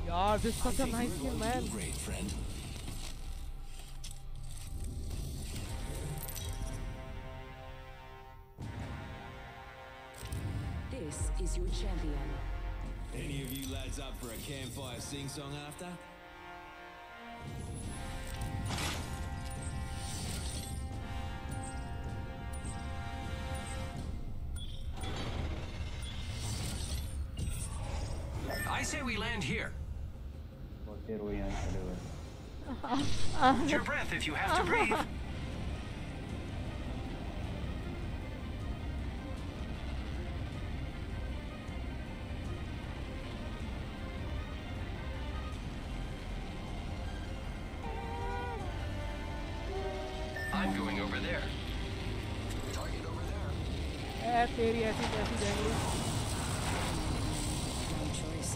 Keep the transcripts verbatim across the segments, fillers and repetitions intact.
यार this is such a nice skin, man. Great friend. This is your champion. Any of you lads up for a campfire sing-song after? I say we land here. Uh, Hold your breath if you have to breathe. I'm going over there. Target over there. ए तेरी ऐसी कैसी जाएंगी? No choice.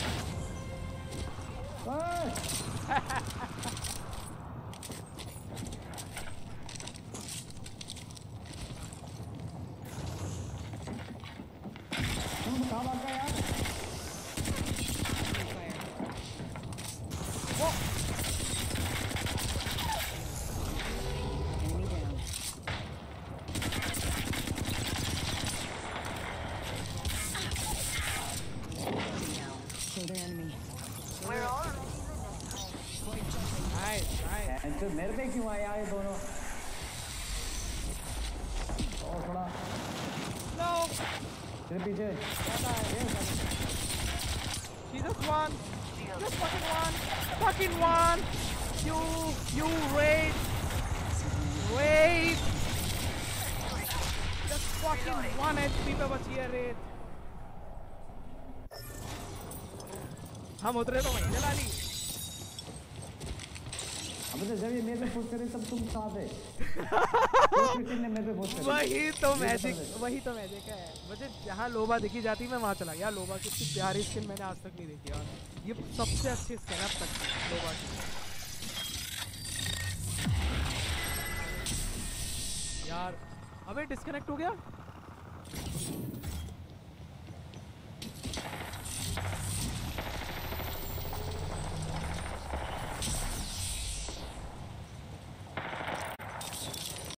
तुम कहाँ भाग गए यार? Enemy down. Kill the enemy. Nice, nice. And तो मेरे पे क्यों आया ये दोनों? और थोड़ा No. तेरे पीछे She just won. Just fucking won. Fucking won. You, you raid. Raid. Just fucking one H P पे बची है raid. हम उतरे तो वहीं जला ली. अबे तो जब ये मेरे पे पुश करे तब तुम कहाँ थे? क्रिस्टियन ने मेरे पे पुश करी. वही तो मैजिक, वही तो मैजिक है. मुझे जहाँ लोबा दिखी जाती मैं वहाँ चला गया. लोबा की इतनी प्यारी स्किन मैंने आज तक नहीं देखी यार. ये सबसे अच्छी स्किन है अब तक लोबा की. यार अबे डिस्कनेक्ट हो गया.